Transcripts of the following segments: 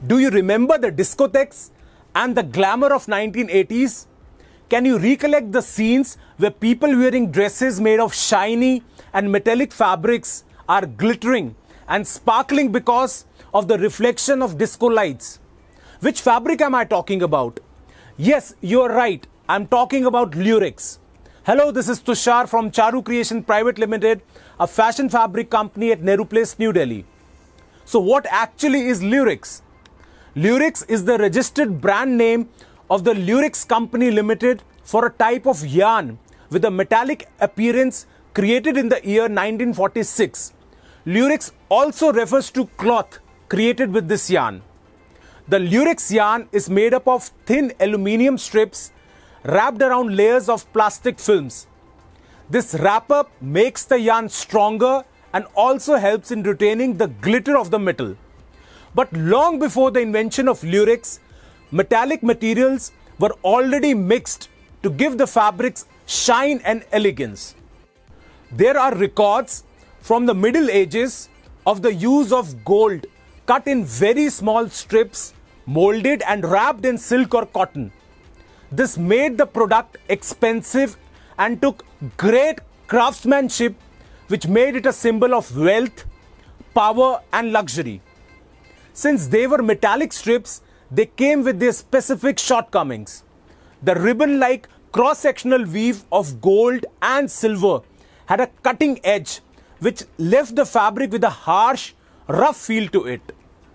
Do you remember the discotheques and the glamour of 1980s? Can you recollect the scenes where people wearing dresses made of shiny and metallic fabrics are glittering and sparkling because of the reflection of disco lights? Which fabric am I talking about? Yes, you are right. I'm talking about Lurex. Hello, this is Tushar from Charu Creation Private Limited, a fashion fabric company at Nehru Place, New Delhi. So what actually is Lurex? Lurex is the registered brand name of the Lurex Company Limited for a type of yarn with a metallic appearance created in the year 1946. Lurex also refers to cloth created with this yarn. The Lurex yarn is made up of thin aluminium strips wrapped around layers of plastic films. This wrap-up makes the yarn stronger and also helps in retaining the glitter of the metal. But long before the invention of Lurex, metallic materials were already mixed to give the fabrics shine and elegance. There are records from the Middle Ages of the use of gold cut in very small strips, molded and wrapped in silk or cotton. This made the product expensive and took great craftsmanship, which made it a symbol of wealth, power and luxury. Since they were metallic strips, they came with their specific shortcomings. The ribbon-like cross-sectional weave of gold and silver had a cutting edge, which left the fabric with a harsh, rough feel to it.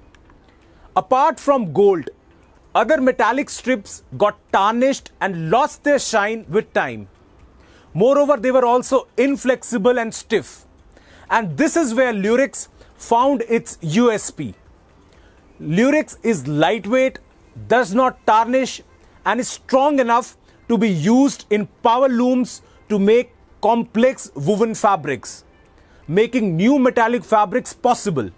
Apart from gold, other metallic strips got tarnished and lost their shine with time. Moreover, they were also inflexible and stiff. And this is where Lurex found its USP. Lurex is lightweight, does not tarnish, and is strong enough to be used in power looms to make complex woven fabrics, making new metallic fabrics possible.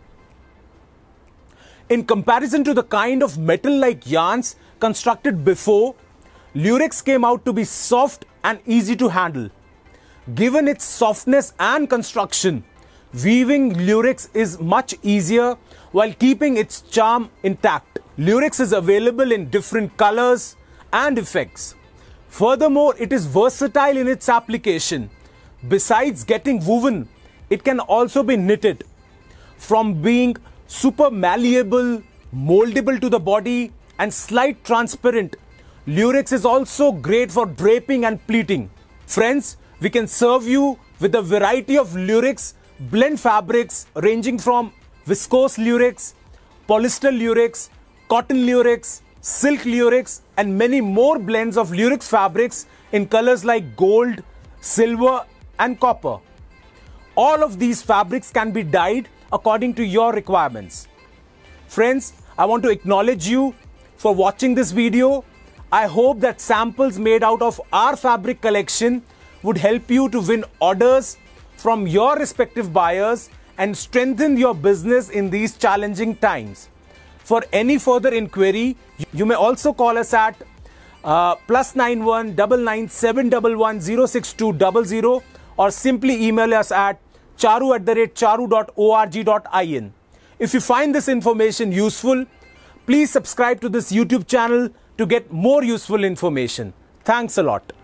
In comparison to the kind of metal-like yarns constructed before, Lurex came out to be soft and easy to handle. Given its softness and construction, weaving Lurex is much easier while keeping its charm intact. Lurex is available in different colors and effects. Furthermore, it is versatile in its application. Besides getting woven, it can also be knitted. From being super malleable, moldable to the body, and slight transparent, Lurex is also great for draping and pleating. Friends, we can serve you with a variety of Lurex blend fabrics ranging from viscose Lurex, polyester Lurex, cotton Lurex, silk Lurex, and many more blends of Lurex fabrics in colors like gold, silver, and copper. All of these fabrics can be dyed according to your requirements. Friends, I want to acknowledge you for watching this video. I hope that samples made out of our fabric collection would help you to win orders from your respective buyers and strengthen your business in these challenging times. For any further inquiry, you may also call us at +91 99 711 06200 or simply email us at charu@charu.org.in. If you find this information useful, please subscribe to this YouTube channel to get more useful information. Thanks a lot.